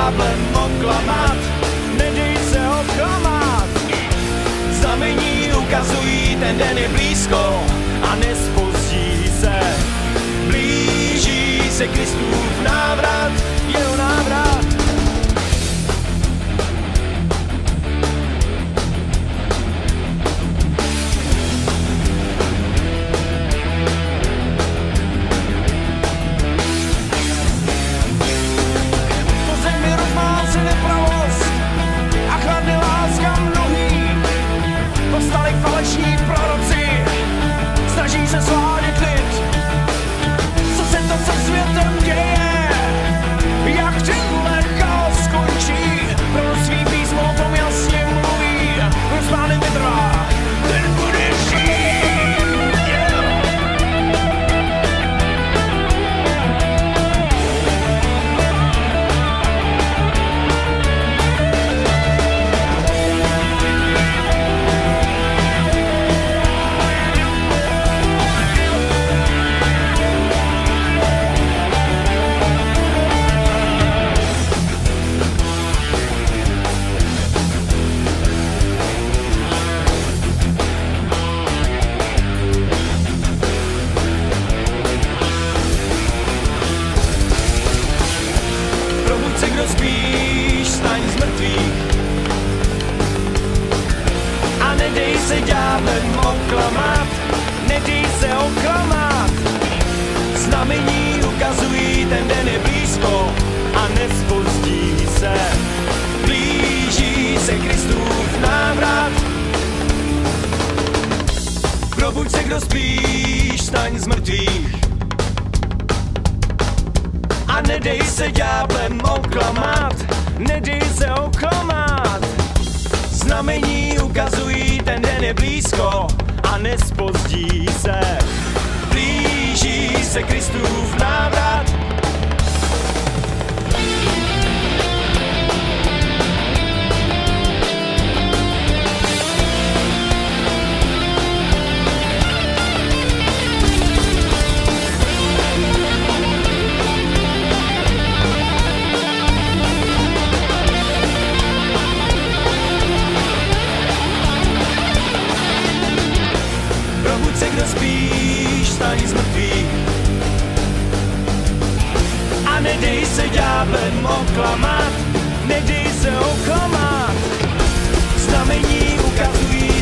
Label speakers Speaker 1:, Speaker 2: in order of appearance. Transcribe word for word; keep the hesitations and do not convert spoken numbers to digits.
Speaker 1: ďáblem oklamat, nedej se oklamat. Znamení ukazují, ten den je blízko a nespozdí se. Blíží se Kristův návrat, jeho návrat. Faleční proroci snaží se svádět lid. Co se to se světem děje? Jak tenhle chaos skončí? Pro svý písmo o tom jasně mluví. Kdo s pánem vytrvá, ten bude žít. Spíš staň z mrtvých a nedej se ďáblem oklamat, nedej se oklamat. Znamení ukazují, ten den je blízko a nespozdí se. Blíží se Kristův návrat. Probuď se, kdo spíš, staň z mrtvých a nedej se ďáblem oklamat, nedej se oklamat. Znamení ukazují, ten den je blízko a nespozdí se. Blíží se Kristův návrat. Kdo spíš, staň z mrtvých a nedej se ďáblem oklamat, nedej se oklamat. Znamení ukazují,